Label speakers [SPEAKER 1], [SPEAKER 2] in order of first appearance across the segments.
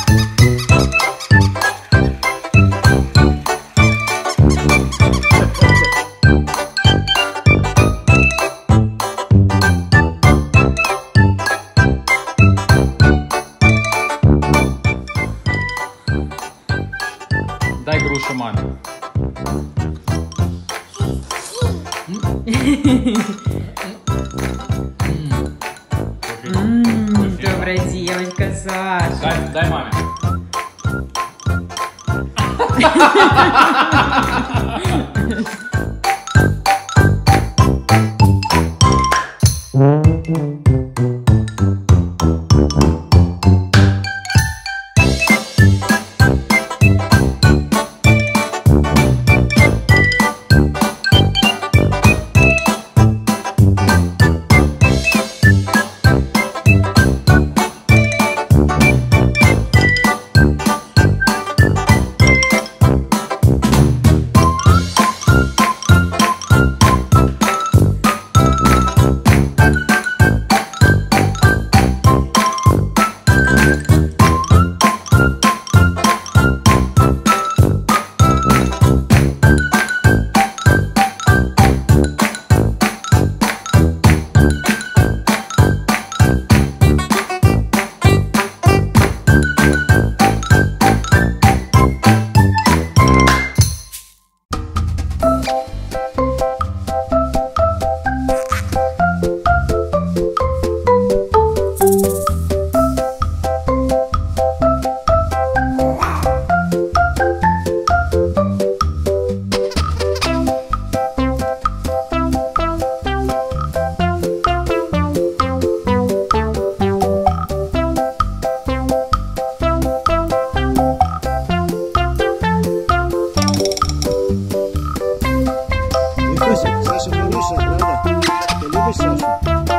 [SPEAKER 1] Дай грушу маме.
[SPEAKER 2] Добрая девочка, Саша.
[SPEAKER 1] Дай маме.
[SPEAKER 3] Саша хорошая, правда? Ты любишь Сашу?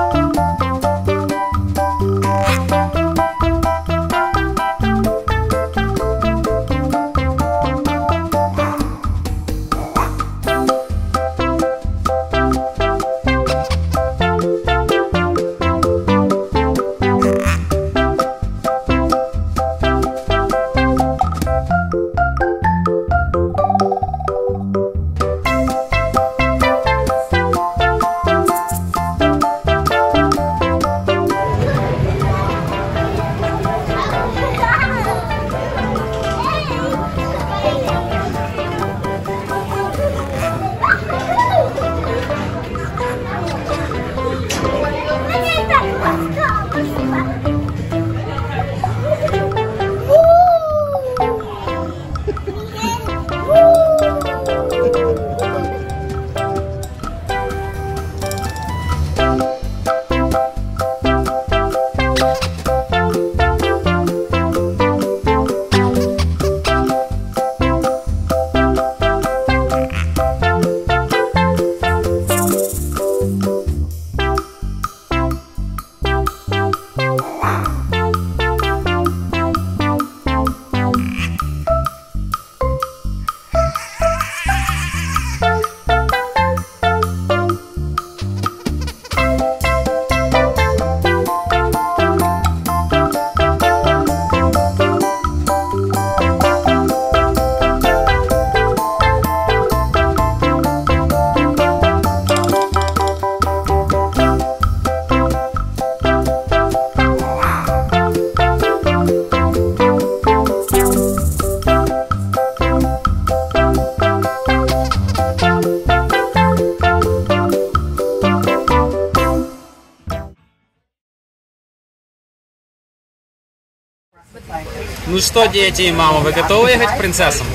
[SPEAKER 1] Ну что, дети и мама, вы готовы ехать к принцессам?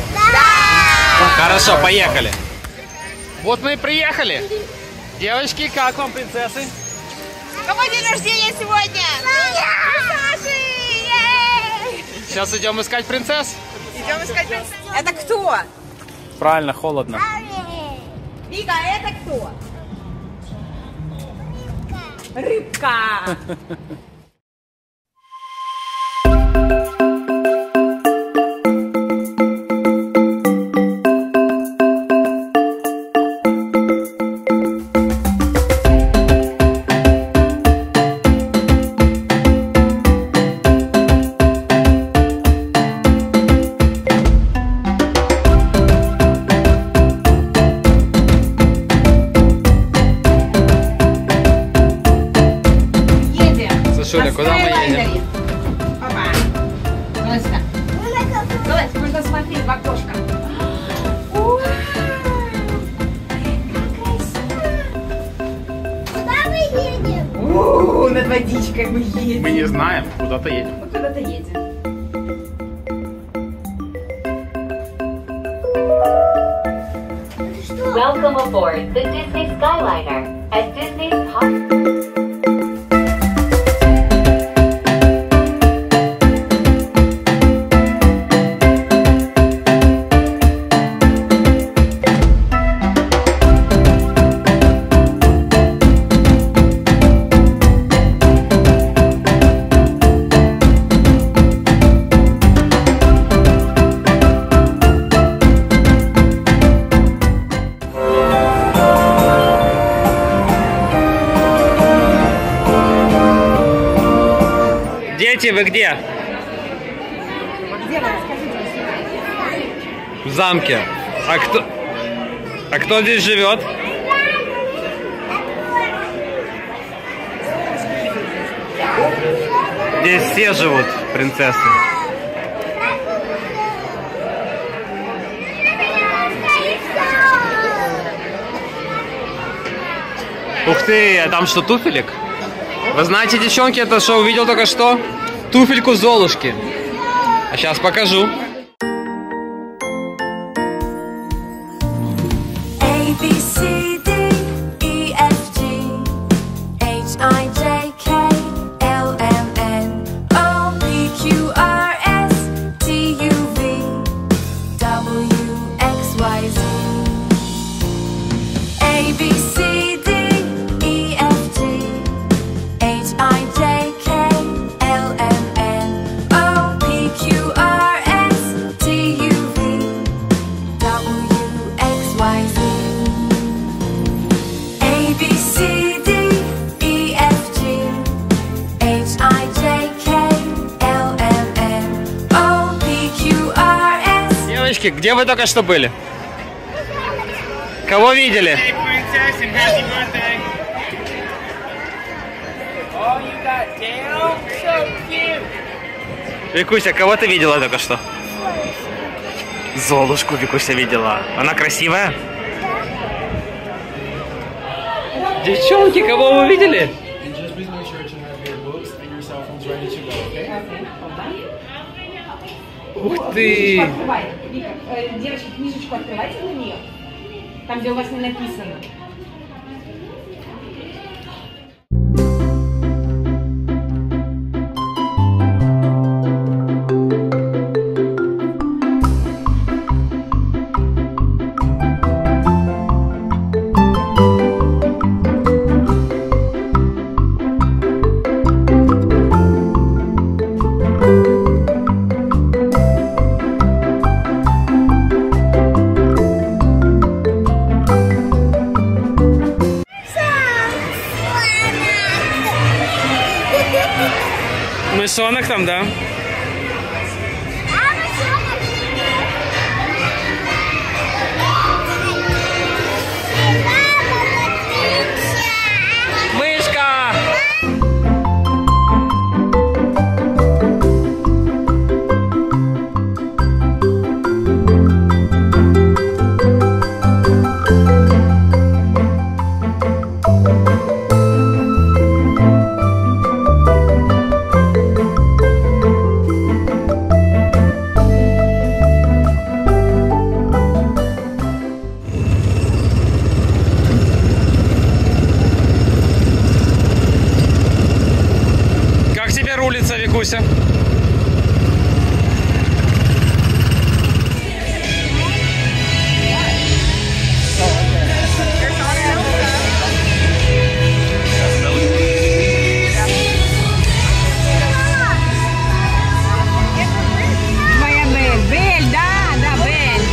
[SPEAKER 1] Да! Хорошо, поехали. Вот мы и приехали. Девочки, как вам принцессы?
[SPEAKER 4] У кого день рождения сегодня? Саши!
[SPEAKER 1] Сейчас идем искать принцесс.
[SPEAKER 4] Идем искать принцессу. Это кто?
[SPEAKER 1] Правильно, холодно.
[SPEAKER 4] Вика, это кто? Рыбка.
[SPEAKER 1] Машуля, куда мы едем?
[SPEAKER 2] Опа. Давай сюда. Давай, можно смотреть в окошко.
[SPEAKER 5] Куда мы едем?
[SPEAKER 2] Над водичкой мы едем.
[SPEAKER 1] Мы не знаем, куда-то едем.
[SPEAKER 2] Мы куда-то едем.
[SPEAKER 6] Welcome aboard the Disney Skyliner at Disney's Park.
[SPEAKER 1] Дети, вы где? В замке. А кто здесь живет? Здесь все живут, принцессы. Ух ты, а там что, туфелек? Вы знаете, девчонки, это что увидел только что? Туфельку Золушки. А сейчас покажу. Девочки, где вы только что были? Кого видели? Викуся, кого ты видела только что? Золушку Викуся видела. Она красивая? Девчонки, кого вы видели? Ух ты!
[SPEAKER 2] Открывай. Вика, девочки, книжечку открывайте на нее. Там, где у вас не написано.
[SPEAKER 1] Мышонок там, да? Мышка! Как тебе рулится, Викуся?
[SPEAKER 2] Моя Бель. Бель, да, Бель.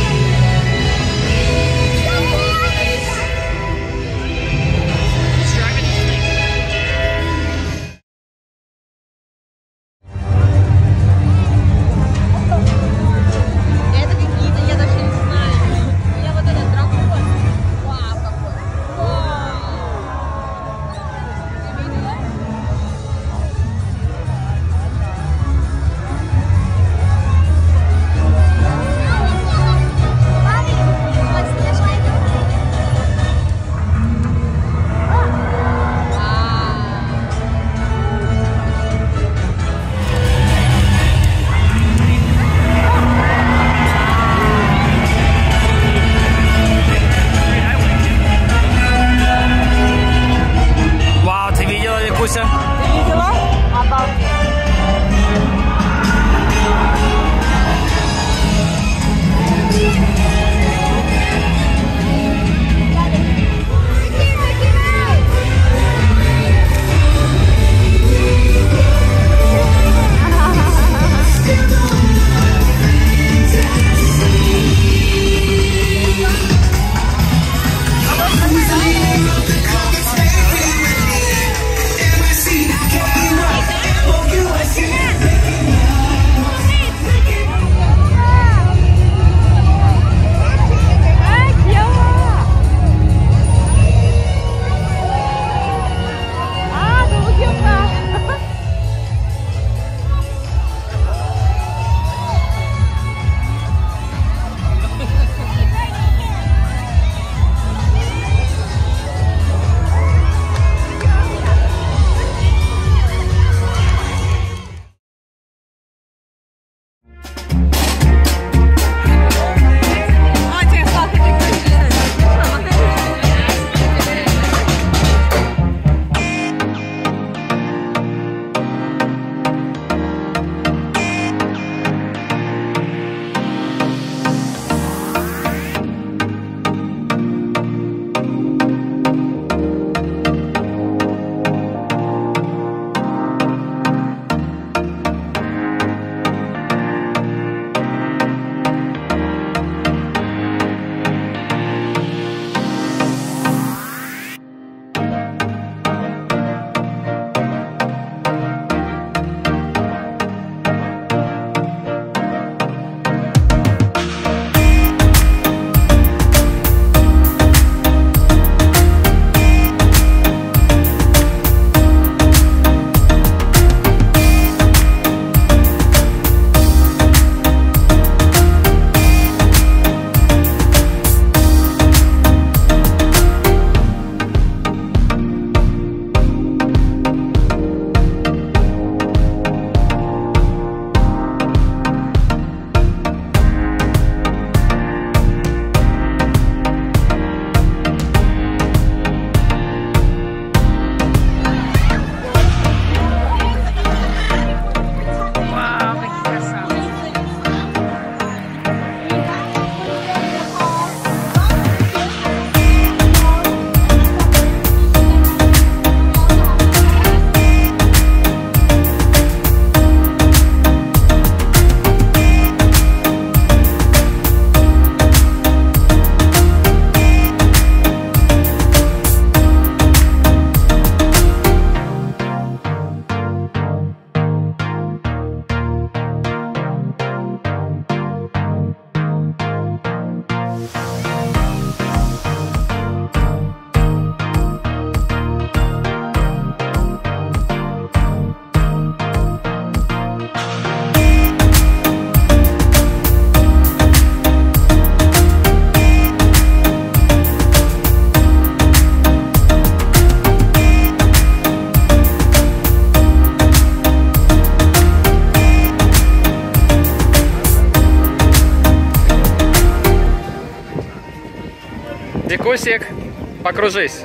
[SPEAKER 1] Пусик, покружись.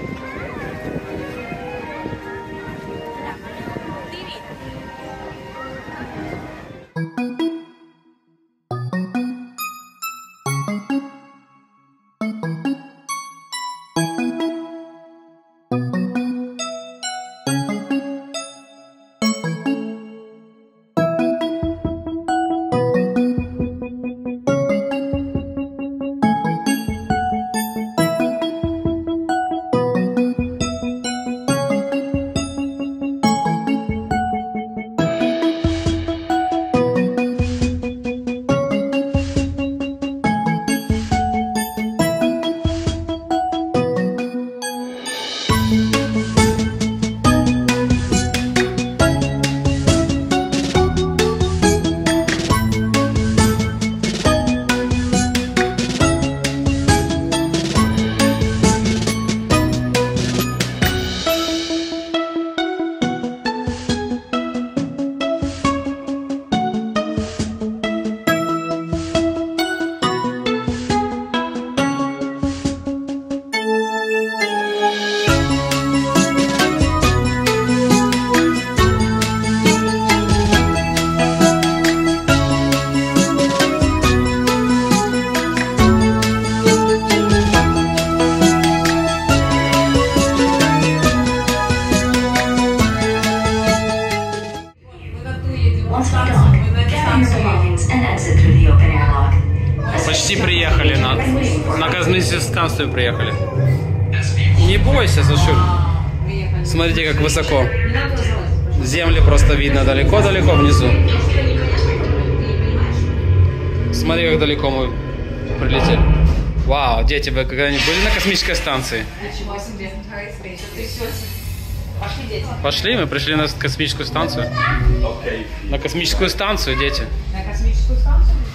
[SPEAKER 1] Почти приехали на космическую станцию приехали. Не бойся, Сашуль. Смотрите, как высоко. Земли просто видно далеко-далеко внизу. Смотри, как далеко мы прилетели. Вау, дети, вы когда-нибудь были на космической станции?
[SPEAKER 2] Пошли, дети.
[SPEAKER 1] Пошли, мы пришли на космическую станцию. На космическую станцию, дети.
[SPEAKER 2] На космическую станцию пришли?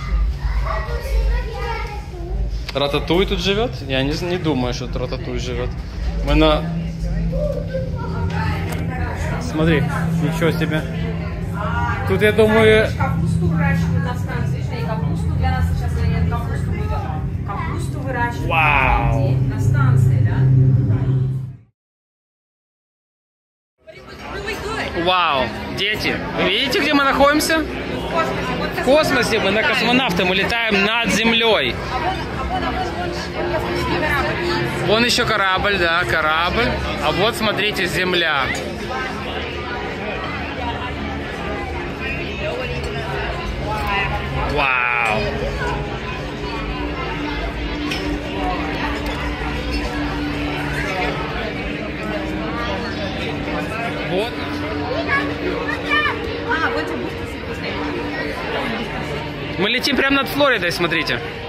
[SPEAKER 1] Рататуй тут живет? Я не думаю, что тут Рататуй живет. Мы на... Смотри, ничего себе. Тут, я думаю...
[SPEAKER 2] Капусту выращивают на станции. И капусту для нас сейчас нет, капусту будет. Капусту выращивают.
[SPEAKER 1] Вау!
[SPEAKER 2] На станции, да?
[SPEAKER 1] Вау! Дети, вы видите, где мы находимся? В космосе мы на космонавты, мы летаем над землей. Вон еще корабль, да, корабль. А вот, смотрите, земля. Вау! Вот. Мы летим прямо над Флоридой, смотрите.